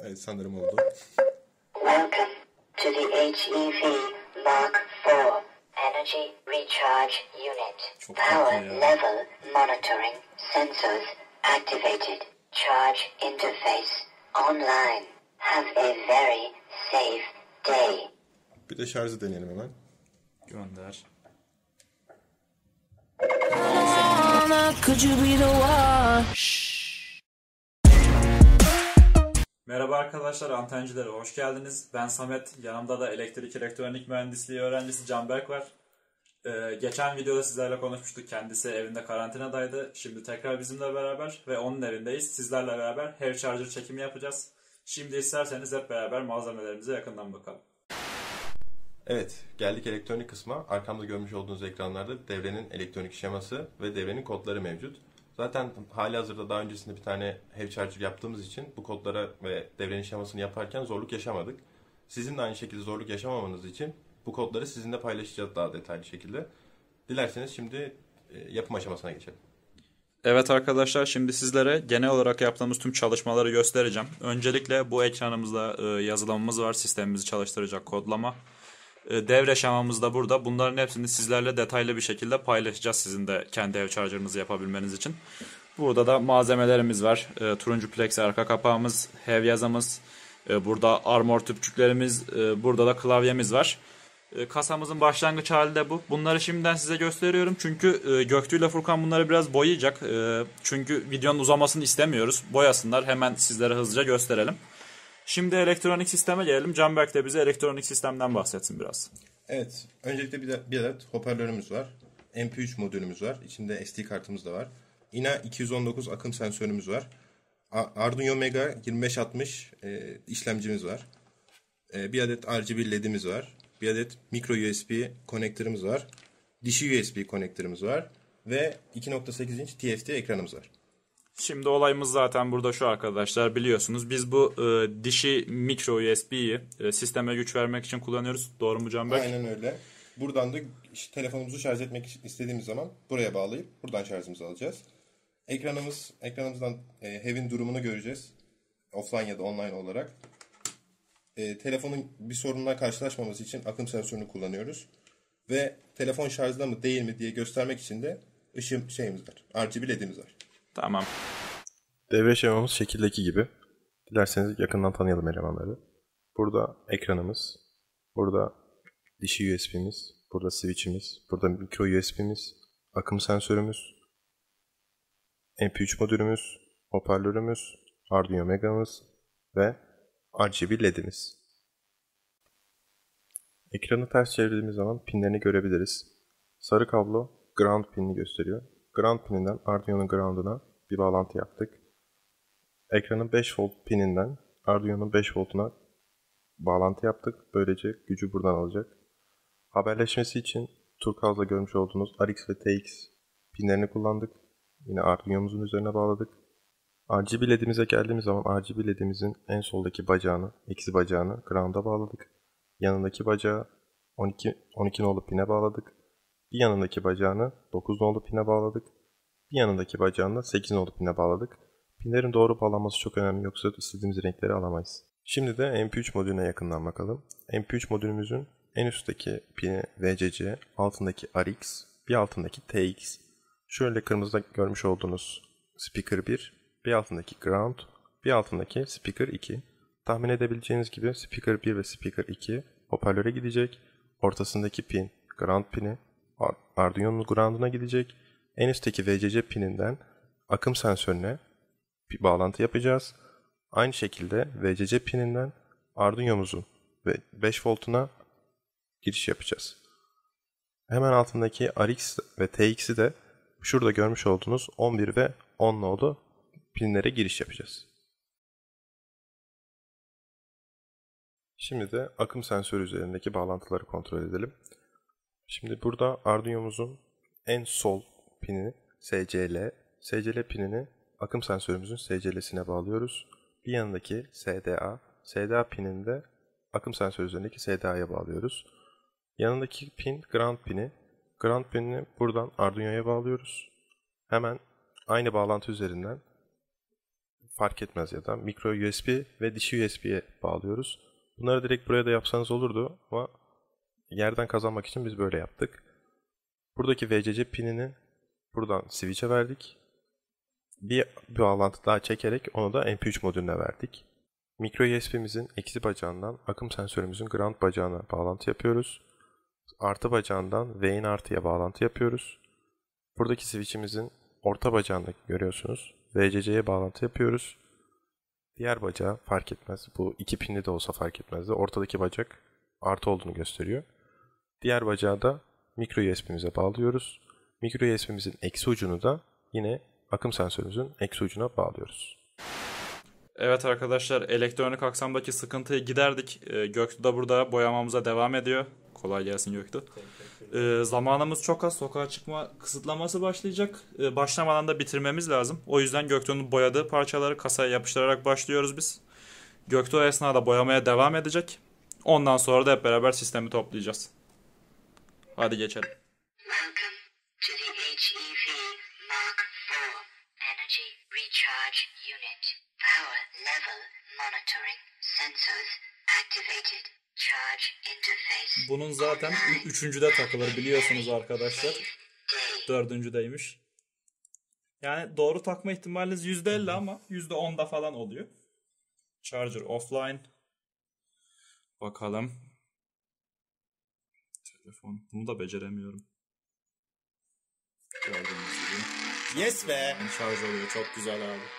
Evet, sanırım oldu. Welcome to the HEV Mark IV Energy Recharge Unit. Power level monitoring sensors activated. Charge interface online. Have a very safe day. Bir de şarjı deneyelim hemen. Gönder. Merhaba arkadaşlar, antencilere hoş geldiniz. Ben Samet, yanımda da elektrik elektronik mühendisliği öğrencisi Canberk var. Geçen videoda sizlerle konuşmuştuk. Kendisi evinde karantinadaydı. Şimdi tekrar bizimle beraber ve onun evindeyiz. Sizlerle beraber Heavy Charger çekimi yapacağız. Şimdi isterseniz hep beraber malzemelerimize yakından bakalım. Evet, geldik elektronik kısma. Arkamda görmüş olduğunuz ekranlarda devrenin elektronik şeması ve devrenin kodları mevcut. Zaten halihazırda daha öncesinde bir tane Heavy Charger yaptığımız için bu kodlara ve devrenin şemasını yaparken zorluk yaşamadık. Sizin de aynı şekilde zorluk yaşamamanız için bu kodları sizinle paylaşacağız daha detaylı şekilde. Dilerseniz şimdi yapım aşamasına geçelim. Evet arkadaşlar, şimdi sizlere genel olarak yaptığımız tüm çalışmaları göstereceğim. Öncelikle bu ekranımızda yazılımımız var, sistemimizi çalıştıracak kodlama. Devre şemamız da burada. Bunların hepsini sizlerle detaylı bir şekilde paylaşacağız sizin de kendi ev charger'ınızı yapabilmeniz için. Burada da malzemelerimiz var. Turuncu plexi arka kapağımız, hev yazımız, burada armor tüpçüklerimiz, burada da klavyemiz var. Kasamızın başlangıç hali de bu. Bunları şimdiden size gösteriyorum. Çünkü Göktuğ ile Furkan bunları biraz boyayacak. Çünkü videonun uzamasını istemiyoruz. Boyasınlar. Hemen sizlere hızlıca gösterelim. Şimdi elektronik sisteme gelelim. Canberk de bize elektronik sistemden bahsetsin biraz. Evet, öncelikle bir adet hoparlörümüz var. MP3 modülümüz var. İçinde SD kartımız da var. INA 219 akım sensörümüz var. Arduino Mega 2560 işlemcimiz var. Bir adet RGB ledimiz var. Bir adet micro USB konektörümüz var. Dişi USB konektörümüz var. Ve 2.8 inç TFT ekranımız var. Şimdi olayımız zaten burada şu arkadaşlar, biliyorsunuz. Biz bu dişi micro USB'yi sisteme güç vermek için kullanıyoruz. Doğru mu Canberk? Aynen öyle. Buradan da işte telefonumuzu şarj etmek istediğimiz zaman buraya bağlayıp buradan şarjımızı alacağız. Ekranımızdan HEV'in durumunu göreceğiz. Offline ya da online olarak. Telefonun bir sorunla karşılaşmaması için akım sensörünü kullanıyoruz. Ve telefon şarjda mı değil mi diye göstermek için de şeyimiz var. RGB ledimiz var. Tamam. Devre şemamız şekildeki gibi. Dilerseniz yakından tanıyalım elemanları. Burada ekranımız, burada dişi USB'miz, burada switch'imiz, burada micro USB'miz, akım sensörümüz, MP3 modülümüz, hoparlörümüz, Arduino Mega'mız ve RGB ledimiz. Ekranı ters çevirdiğimiz zaman pinlerini görebiliriz. Sarı kablo ground pinini gösteriyor. Ground pininden Arduino'nun ground'una bir bağlantı yaptık. Ekranın 5 volt pininden Arduino'nun 5 voltuna bağlantı yaptık. Böylece gücü buradan alacak. Haberleşmesi için turkuazla görmüş olduğunuz RX ve TX pinlerini kullandık. Yine Arduino'muzun üzerine bağladık. RGB ledimize geldiğimiz zaman RGB ledimizin en soldaki bacağını, eksi bacağını ground'a bağladık. Yanındaki bacağı 12 nolu pine bağladık. Bir yanındaki bacağını 9 nolu pine bağladık. Bir yanındaki bacağını da 8 nolu pine bağladık. Pinlerin doğru bağlanması çok önemli, yoksa istediğimiz renkleri alamayız. Şimdi de MP3 modülüne yakından bakalım. MP3 modülümüzün en üstteki pini VCC, altındaki RX, bir altındaki TX. Şöyle kırmızıda görmüş olduğunuz speaker 1, bir altındaki ground, bir altındaki speaker 2. Tahmin edebileceğiniz gibi speaker 1 ve speaker 2 hoparlöre gidecek. Ortasındaki pin ground pini Arduino'nun ground'una gidecek. En üstteki VCC pininden akım sensörüne bir bağlantı yapacağız. Aynı şekilde VCC pininden Arduino'muzun ve 5 voltuna giriş yapacağız. Hemen altındaki RX ve TX'i de şurada görmüş olduğunuz 11 ve 10 nolu pinlere giriş yapacağız. Şimdi de akım sensörü üzerindeki bağlantıları kontrol edelim. Şimdi burada Arduino'muzun en sol pini SCL. SCL pinini akım sensörümüzün SCL'sine bağlıyoruz. Bir yanındaki SDA. SDA pinini de akım sensörü üzerindeki SDA'ya bağlıyoruz. Yanındaki pin ground pini. Ground pinini buradan Arduino'ya bağlıyoruz. Hemen aynı bağlantı üzerinden fark etmez ya da micro USB ve dişi USB'ye bağlıyoruz. Bunları direkt buraya da yapsanız olurdu ama yerden kazanmak için biz böyle yaptık. Buradaki VCC pinini buradan switch'e verdik. Bir bağlantı daha çekerek onu da MP3 modülüne verdik. Micro USB'mizin eksi bacağından akım sensörümüzün ground bacağına bağlantı yapıyoruz. Artı bacağından V'in artıya bağlantı yapıyoruz. Buradaki switch'imizin orta bacağını görüyorsunuz. VCC'ye bağlantı yapıyoruz. Diğer bacağı fark etmez. Bu iki pinli de olsa fark etmezdi. Ortadaki bacak artı olduğunu gösteriyor. Diğer bacağı da micro USB'mize bağlıyoruz. Micro USB'mizin eksi ucunu da yine akım sensörümüzün eksi ucuna bağlıyoruz. Evet arkadaşlar, elektronik aksamdaki sıkıntıyı giderdik. Göktuğ da burada boyamamıza devam ediyor. Kolay gelsin Göktuğ. Zamanımız çok az. Sokağa çıkma kısıtlaması başlayacak. Başlamadan da bitirmemiz lazım. O yüzden Göktuğ'un boyadığı parçaları kasaya yapıştırarak başlıyoruz biz. Göktuğ esnada boyamaya devam edecek. Ondan sonra da hep beraber sistemi toplayacağız. Hadi geçelim. Welcome to the HEV Mark IV Energy Recharge Unit. Power level monitoring sensors activated. Charge interface. Bunun zaten üçüncüde takılır biliyorsunuz arkadaşlar. Dördüncüdeymiş. Yani doğru takma ihtimaliniz %50 ama %10'da falan oluyor. Charger offline. Bakalım. Telefon. Bunu da beceremiyorum. Gördüğünüz gibi. Yes be. Şarj oluyor. Çok güzel abi.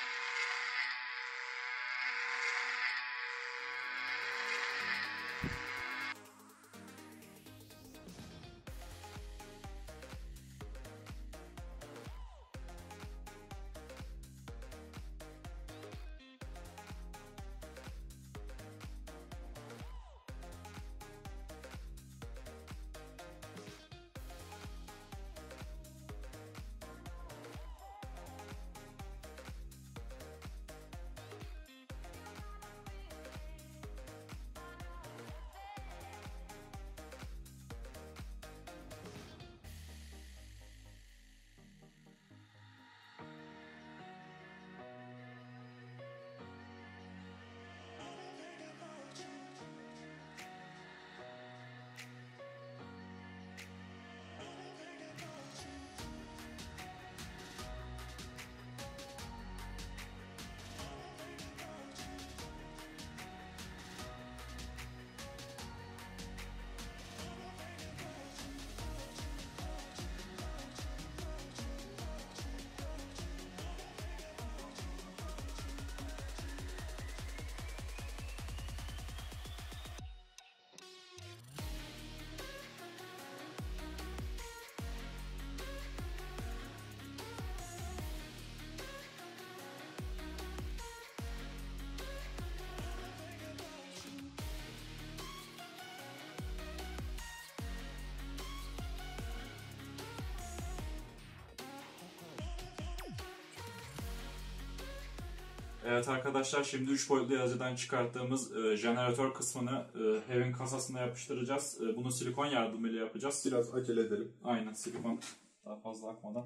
Evet arkadaşlar, şimdi 3 boyutlu yazıcıdan çıkarttığımız jeneratör kısmını HEV'in kasasına yapıştıracağız. Bunu silikon yardımıyla yapacağız. Biraz acele edelim. Aynen, silikon daha fazla akmadan.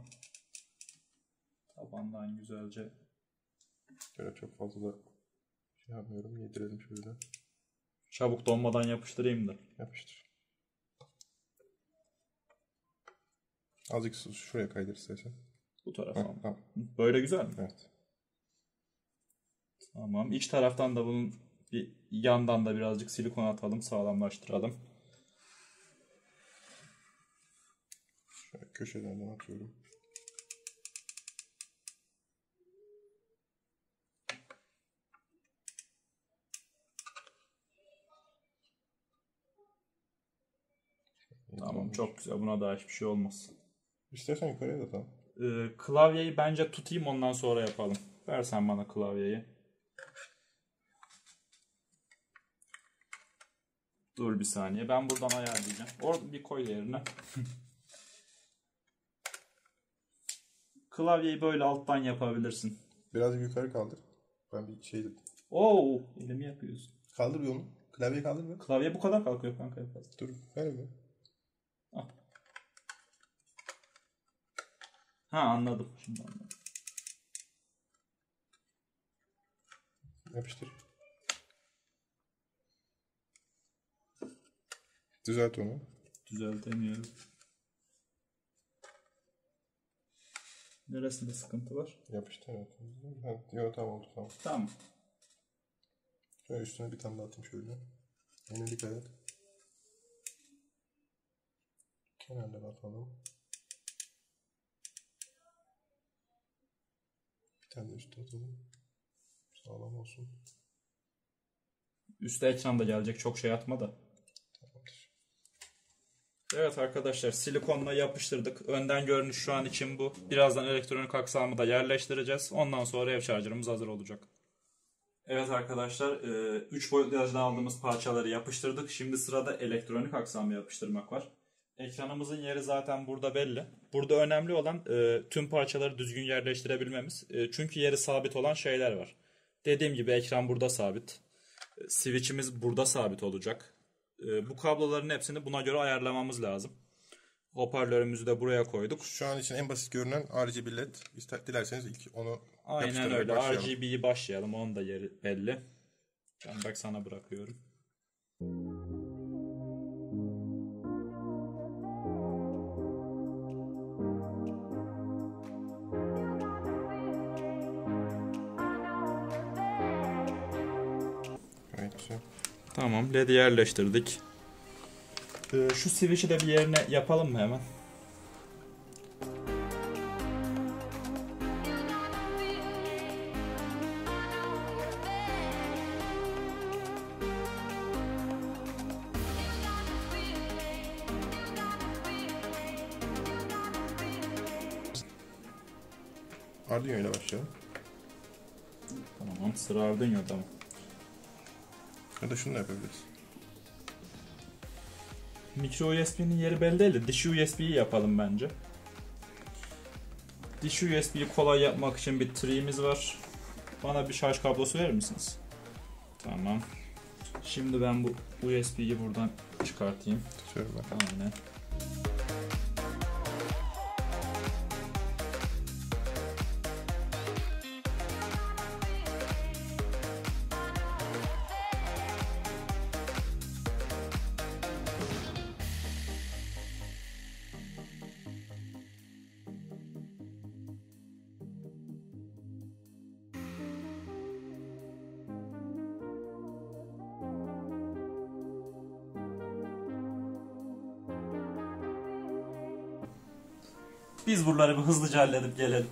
Tabandan güzelce. Şöyle çok fazla da şey yapmıyorum. Yedirelim şöyle. Çabuk donmadan yapıştırayım da. Yapıştır. Azıcık şuraya kaydır istersen. Bu tarafa mı? Tamam. Böyle güzel mi? Evet. Tamam. İç taraftan da bunun bir yandan da birazcık silikon atalım, sağlamlaştıralım. Şöyle köşelerden atıyorum. Tamam, çok güzel. Buna daha hiçbir şey olmaz. İstersen yukarıya da tamam. Klavyeyi bence tutayım, ondan sonra yapalım. Versen bana klavyeyi. Dur bir saniye. Ben buradan ayarlayacağım. Orada bir koy yerine. Klavyeyi böyle alttan yapabilirsin. Biraz yukarı kaldır. Ben bir şey dedim. Oo, elimi yapıyorsun. Kaldır bir onu. Klavyeyi kaldır bir. Klavye bu kadar kalkıyor kanka. Dur. Ver mi? Ah. Ha, anladım. Şimdi anladım. Yapıştır. Düzelt onu. Düzeltemiyorum. Neresinde sıkıntı var? Yapıştır. Evet. Yok tamam oldu tamam. Tamam. Şöyle üstüne bir tane daha atayım şöyle. Yine dikkat et. Kenarlara atalım. Bir tane de üstte atalım. Sağlam olsun. Üstte ekranda gelecek, çok şey atma da. Tamamdır. Evet arkadaşlar, silikonla yapıştırdık. Önden görünüş şu an için bu. Birazdan elektronik aksamı da yerleştireceğiz. Ondan sonra ev şarjörümüz hazır olacak. Evet arkadaşlar, 3 boyutlu yazıcıdan aldığımız parçaları yapıştırdık. Şimdi sırada elektronik aksamı yapıştırmak var. Ekranımızın yeri zaten burada belli. Burada önemli olan tüm parçaları düzgün yerleştirebilmemiz. Çünkü yeri sabit olan şeyler var. Dediğim gibi ekran burada sabit. Switch'imiz burada sabit olacak. Bu kabloların hepsini buna göre ayarlamamız lazım. Hoparlörümüzü de buraya koyduk. Şu an için en basit görünen RGB LED. Dilerseniz ilk onu Aynen yapıştırarak öyle. başlayalım. RGB'yi başlayalım. Onun da yeri belli. Ben bak sana bırakıyorum. Evet güzel. Tamam. LED'i yerleştirdik. Şu switch'i de bir yerine yapalım mı hemen? Arduino ile başlayalım. Tamam. Sıra Arduino'da mı? Ya da şunu da yapabiliriz. Micro USB'nin yeri belli değil de diş USB'yi yapalım bence. Diş USB'yi kolay yapmak için bir tree'miz var. Bana bir şarj kablosu verir misiniz? Tamam. Şimdi ben bu USB'yi buradan çıkartayım. Tutuyorum ben. Aynen. Biz buraları bir hızlıca halledip gelelim.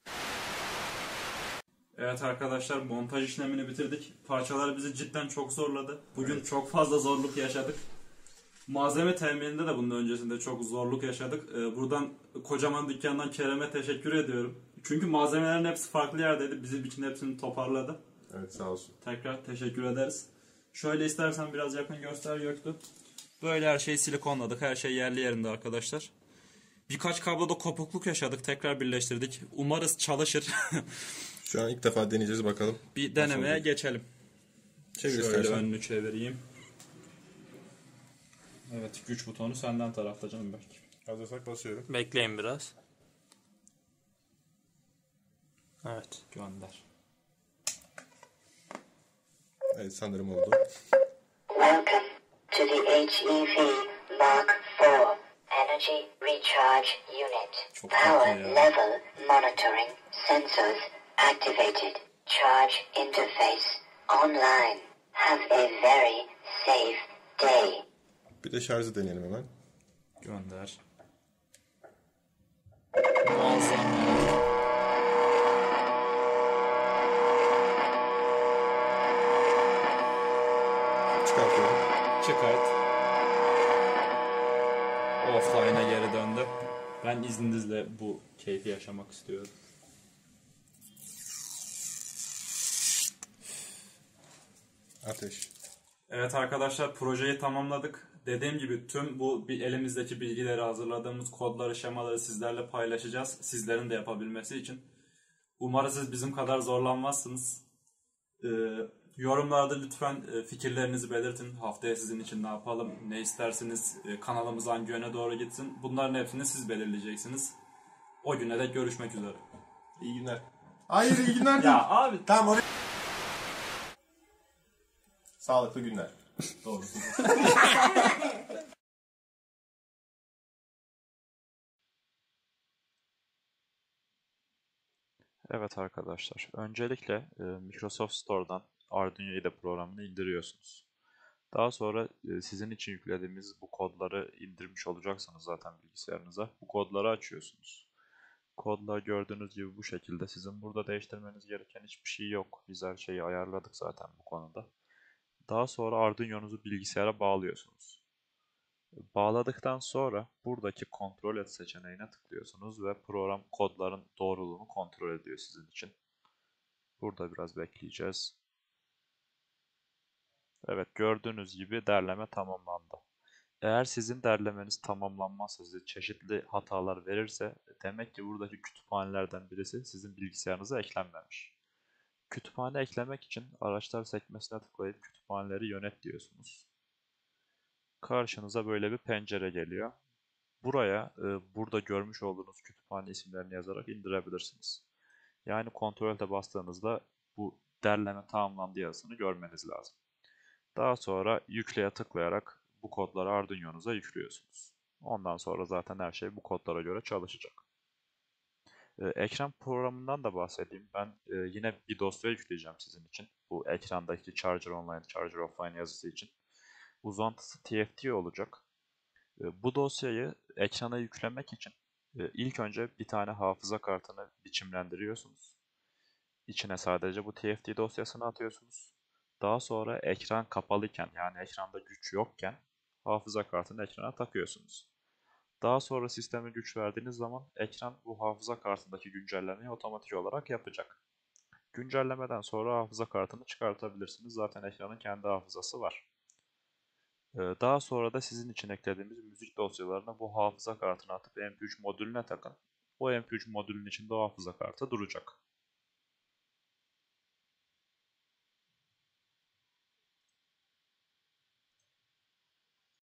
Evet arkadaşlar, montaj işlemini bitirdik. Parçalar bizi cidden çok zorladı. Bugün çok fazla zorluk yaşadık. Malzeme temininde de bunun öncesinde çok zorluk yaşadık. Buradan kocaman dükkandan Kerem'e teşekkür ediyorum. Çünkü malzemelerin hepsi farklı yerdeydi. Bizim için hepsini toparladı. Evet sağ olsun. Tekrar teşekkür ederiz. Şöyle istersen biraz yakın göster Göktuğ. Böyle her şeyi silikonladık. Her şey yerli yerinde arkadaşlar. Birkaç kabloda kopukluk yaşadık. Tekrar birleştirdik. Umarız çalışır. Şu an ilk defa deneyeceğiz bakalım. Bir denemeye geçelim. Çevir Şöyle istersen. önünü çevireyim. Evet, güç butonu senden tarafta canım belki. Hazırsak basıyorum. Bekleyin biraz. Evet. Gönder. Evet sanırım oldu. Welcome to the HEV Mark IV Energy Recharge Unit. Çok Power tatlı ya. level monitoring sensors activated. Charge interface online. Have a very safe day. Bir de şarjı deneyelim hemen. Gönder. Muazzam ya. Çıkartıyorum. Çıkart. Offline'a geri döndü. Ben izninizle bu keyfi yaşamak istiyorum. Ateş. Evet arkadaşlar, projeyi tamamladık. Dediğim gibi tüm bu elimizdeki bilgileri, hazırladığımız kodları, şemaları sizlerle paylaşacağız. Sizlerin de yapabilmesi için. Umarım siz bizim kadar zorlanmazsınız. Yorumlarda lütfen fikirlerinizi belirtin. Haftaya sizin için ne yapalım, ne istersiniz, kanalımız hangi yöne doğru gitsin. Bunların hepsini siz belirleyeceksiniz. O güne de görüşmek üzere. İyi günler. Hayır iyi günler değil. Ya abi Tamam oraya. Sağlıklı günler. Doğrusu. Evet arkadaşlar, öncelikle Microsoft Store'dan Arduino IDE programını indiriyorsunuz. Daha sonra sizin için yüklediğimiz bu kodları indirmiş olacaksınız zaten bilgisayarınıza. Bu kodları açıyorsunuz. Kodlar gördüğünüz gibi bu şekilde. Sizin burada değiştirmeniz gereken hiçbir şey yok. Biz her şeyi ayarladık zaten bu konuda. Daha sonra Arduino'nuzu bilgisayara bağlıyorsunuz. Bağladıktan sonra buradaki kontrol et seçeneğine tıklıyorsunuz ve program kodların doğruluğunu kontrol ediyor sizin için. Burada biraz bekleyeceğiz. Evet, gördüğünüz gibi derleme tamamlandı. Eğer sizin derlemeniz tamamlanmazsa, size çeşitli hatalar verirse demek ki buradaki kütüphanelerden birisi sizin bilgisayarınıza eklenmemiş. Kütüphane eklemek için araçlar sekmesine tıklayıp kütüphaneleri yönet diyorsunuz. Karşınıza böyle bir pencere geliyor. Buraya burada görmüş olduğunuz kütüphane isimlerini yazarak indirebilirsiniz. Yani kontrolte bastığınızda bu derleme tamamlandı yazısını görmeniz lazım. Daha sonra yükleye tıklayarak bu kodları Arduino'nuza yüklüyorsunuz. Ondan sonra zaten her şey bu kodlara göre çalışacak. Ekran programından da bahsedeyim. Ben yine bir dosya yükleyeceğim sizin için. Bu ekrandaki Charger Online, Charger Offline yazısı için. Uzantısı TFT olacak. Bu dosyayı ekrana yüklemek için ilk önce bir tane hafıza kartını biçimlendiriyorsunuz. İçine sadece bu TFT dosyasını atıyorsunuz. Daha sonra ekran kapalıyken, yani ekranda güç yokken hafıza kartını ekrana takıyorsunuz. Daha sonra sisteme güç verdiğiniz zaman ekran bu hafıza kartındaki güncellemeyi otomatik olarak yapacak. Güncellemeden sonra hafıza kartını çıkartabilirsiniz. Zaten ekranın kendi hafızası var. Daha sonra da sizin için eklediğimiz müzik dosyalarını bu hafıza kartına atıp MP3 modülüne takın. O MP3 modülün içinde o hafıza kartı duracak.